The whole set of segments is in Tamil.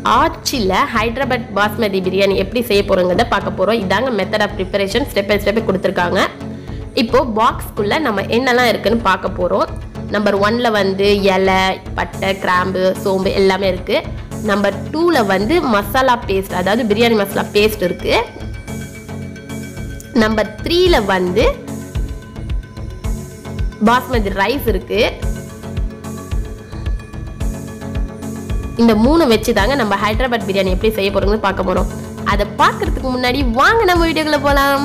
ஆச்சில ஹைதராபாத் பாஸ்மதி பிரியாணி எப்படி செய்ய போறோங்கிறத பார்க்க போறோம். இதாங்க method of preparation, step by step கொடுத்துருக்காங்க. இப்போ பாக்ஸ்க்குள்ள நம்ம என்னெல்லாம் இருக்குன்னு பார்க்க போறோம். நம்பர் 1ல வந்து இலை, பட்டை, கிராம்பு, சோம்பு எல்லாமே இருக்கு. நம்பர் 2ல வந்து மசாலா பேஸ்ட், அதாவது பிரியாணி மசாலா பேஸ்ட் இருக்கு. நம்பர் 3ல வந்து பாஸ்மதி ரைஸ் இருக்கு. இந்த 3 வச்சு தாங்க நம்ம ஹைதராபாத் பிரியாணி எப்படி செய்ய போறோம்னு பார்க்க போறோம். அதை பார்க்கறதுக்கு முன்னாடி வாங்க நம்ம வீடியோக்குள்ள போலாம்.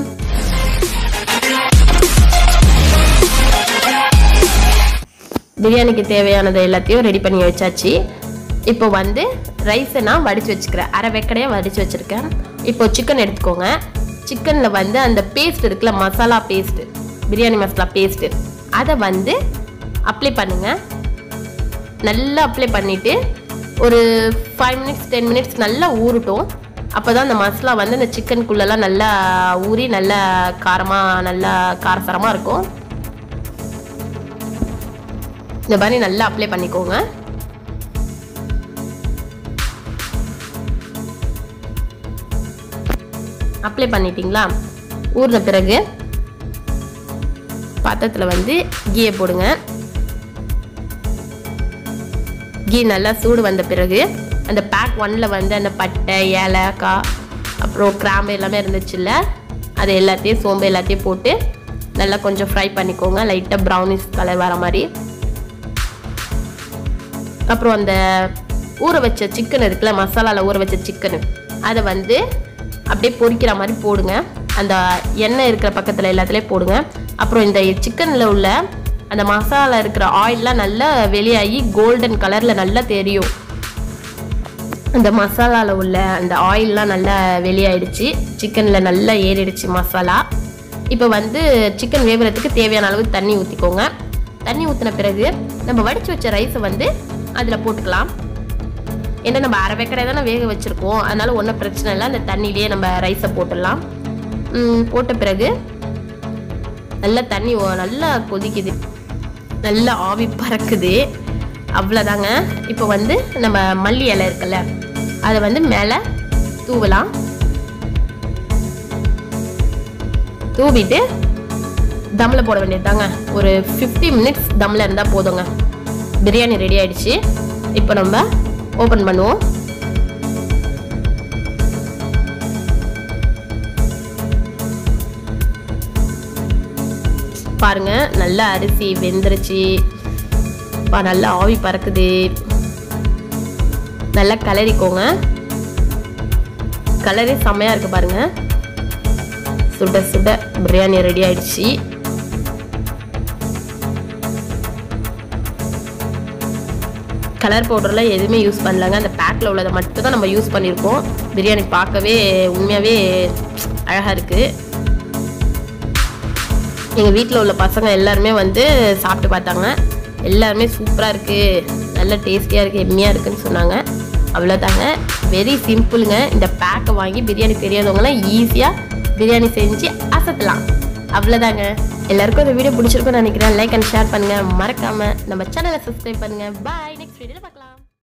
பிரியாணிக்கு தேவையானது எல்லாத்தையும் ரெடி பண்ணி வச்சாச்சு. இப்போ வந்து ரைஸை நான் வடிச்சு வச்சுக்கிறேன், அரை வெக்கடையா வடிச்சு வச்சிருக்கேன். இப்போ சிக்கன் எடுத்துக்கோங்க. சிக்கன்ல வந்து அந்த பேஸ்ட் இருக்குல்ல, மசாலா பேஸ்ட், பிரியாணி மசாலா பேஸ்ட், அதை வந்து அப்ளை பண்ணுங்க. நல்லா அப்ளை பண்ணிட்டு ஒரு 5 minutes 10 minutes நல்லா ஊறட்டும். அப்போதான் அந்த மசாலா வந்து அந்த சிக்கனுக்குள்ளெல்லாம் நல்லா ஊறி நல்லா காரமாக நல்லா காரசாரமாக இருக்கும். இந்த மாதிரி நல்லா அப்ளை பண்ணிக்கோங்க. அப்ளை பண்ணிட்டீங்களா? ஊறின பிறகு பாத்திரத்தில் வந்து கீயை போடுங்க. கீ நல்லா சூடு வந்த பிறகு அந்த பேக் 1ல வந்து அந்த பட்டை, ஏலக்காய், அப்புறம் கிராம்பு எல்லாமே இருந்துச்சுல்ல, அது எல்லாத்தையும் சோம்பு எல்லாத்தையும் போட்டு நல்லா கொஞ்சம் ஃப்ரை பண்ணிக்கோங்க, லைட்டாக ப்ரௌனிஷ் கலர் வர மாதிரி. அப்புறம் அந்த ஊற வச்ச சிக்கன் இருக்குல்ல, மசாலாவில் ஊற வச்ச சிக்கனு, அதை வந்து அப்படியே பொரிக்கிற மாதிரி போடுங்க. அந்த எண்ணெய் இருக்கிற பக்கத்தில் எல்லாத்துலேயும் போடுங்க. அப்புறம் இந்த சிக்கனில் உள்ள அந்த மசாலா இருக்கிற ஆயிலெலாம் நல்லா வெளியாகி கோல்டன் கலரில் நல்லா தெரியும். அந்த மசாலாவில் உள்ள அந்த ஆயிலெலாம் நல்லா வெளியாயிடுச்சு, சிக்கனில் நல்லா ஏறிடுச்சு மசாலா. இப்போ வந்து சிக்கன் வேகிறதுக்கு தேவையான அளவு தண்ணி ஊற்றிக்கோங்க. தண்ணி ஊற்றின பிறகு நம்ம வடித்து வச்ச ரைஸை வந்து அதில் போட்டுக்கலாம். ஏன்னா நம்ம அரை வெக்கடை தானே வேக வச்சுருக்கோம், அதனால ஒன்றும் பிரச்சனை இல்லை. அந்த தண்ணியிலேயே நம்ம ரைஸை போட்டுடலாம். போட்ட பிறகு நல்லா தண்ணி நல்லா கொதிக்குது, நல்லா ஆவி பறக்குது, அவ்வளோதாங்க. இப்போ வந்து நம்ம மல்லி இலை இருக்குல்ல, அதை வந்து மேலே தூவலாம். தூவிட்டு தம்மில் போட வேண்டியது தாங்க. ஒரு 50 minutes தம்மில் இருந்தால் போதுங்க. பிரியாணி ரெடி ஆயிடுச்சு. இப்போ நம்ம ஓப்பன் பண்ணுவோம். பாருங்க, நல்லா அரிசி வெந்துருச்சு, நல்லா ஆவி பறக்குது. நல்லா கலரிக்கோங்க. கலரே செம்மையா இருக்கு பாருங்க. சுட சுட பிரியாணி ரெடி ஆயிடுச்சு. கலர் பவுடர்லாம் எதுவுமே யூஸ் பண்ணலங்க, அந்த பேக்கில் உள்ளதை மட்டும் தான் நம்ம யூஸ் பண்ணியிருக்கோம். பிரியாணி பார்க்கவே உண்மையாகவே அழகாக இருக்குது. எங்கள் வீட்டில் உள்ள பசங்க எல்லாருமே வந்து சாப்பிட்டு பார்த்தாங்க. எல்லாருமே சூப்பராக இருக்குது, நல்ல டேஸ்டியாக இருக்குது, எம்மியாக இருக்குதுன்னு சொன்னாங்க. அவ்வளோதாங்க, வெரி சிம்பிளுங்க. இந்த பேக்கை வாங்கி பிரியாணி தெரியாதவங்களாம் ஈஸியாக பிரியாணி செஞ்சு அசத்தலாம். அவ்வளோதாங்க. எல்லாருக்கும் இந்த வீடியோ பிடிச்சிருக்குன்னு நினைக்கிறேன். லைக் அண்ட் ஷேர் பண்ணுங்கள், மறக்காமல் நம்ம சேனலை சப்ஸ்கிரைப் பண்ணுங்கள். பாய், நெக்ஸ்ட் வீடியோவில் பார்க்கலாம்.